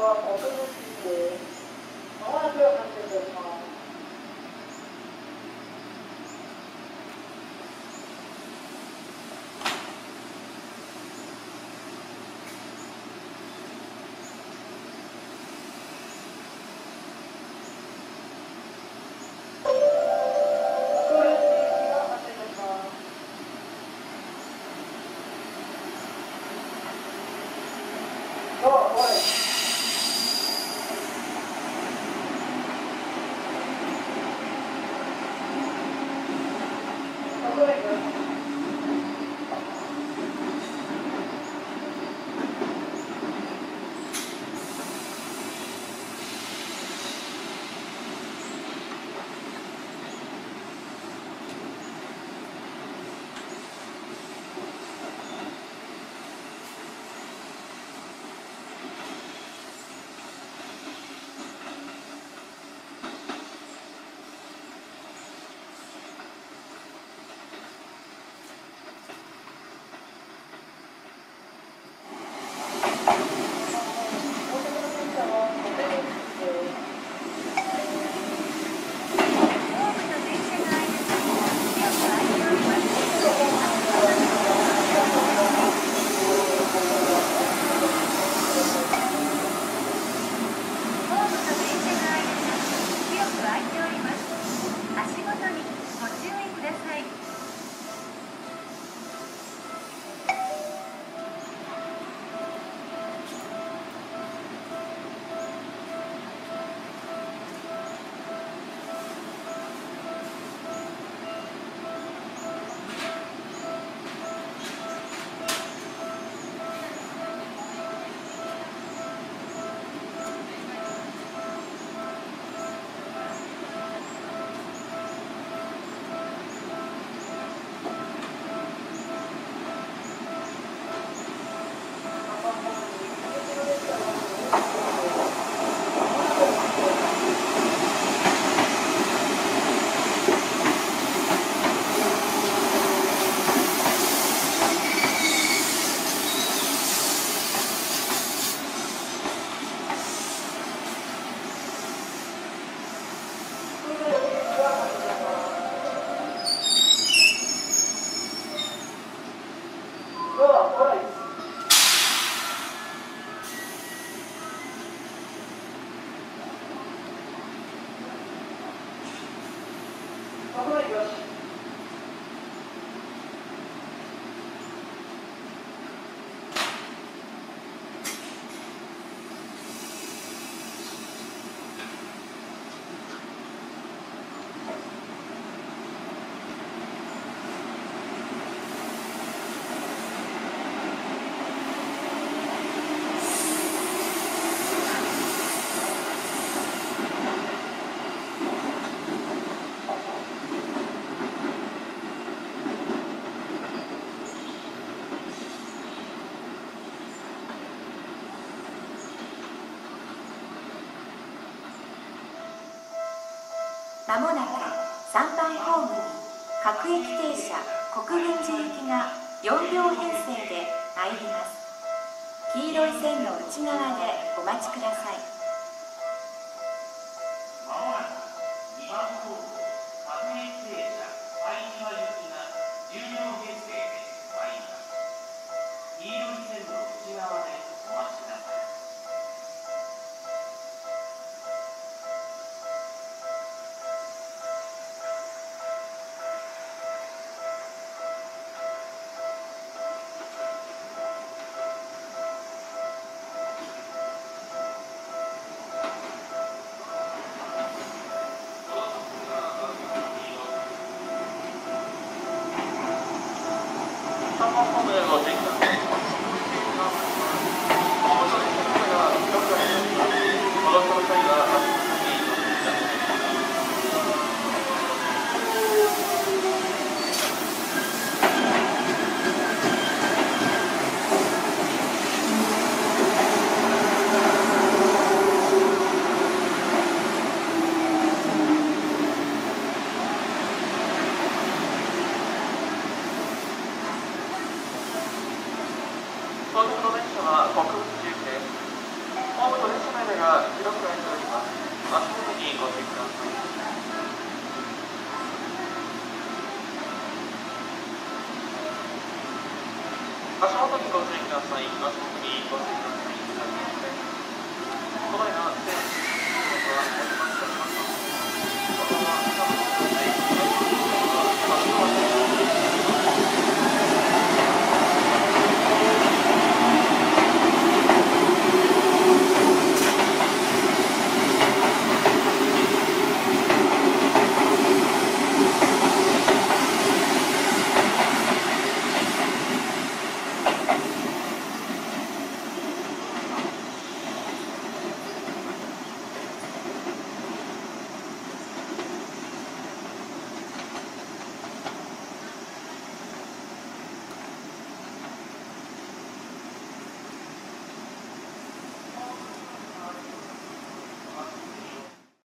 は国分寺です。まもなく発車いたします。 まもなく3番ホームに各駅停車国分寺行きが4両編成で参ります。黄色い線の内側でお待ちください。 まもなく2番ホーム各駅停車相島行きが10両編成で参ります。黄色い線の内側でお待ちください。 到着の列車は国分寺行きです。ホームと列車内が広く空いております。足元にご注意ください。足元にご注意ください。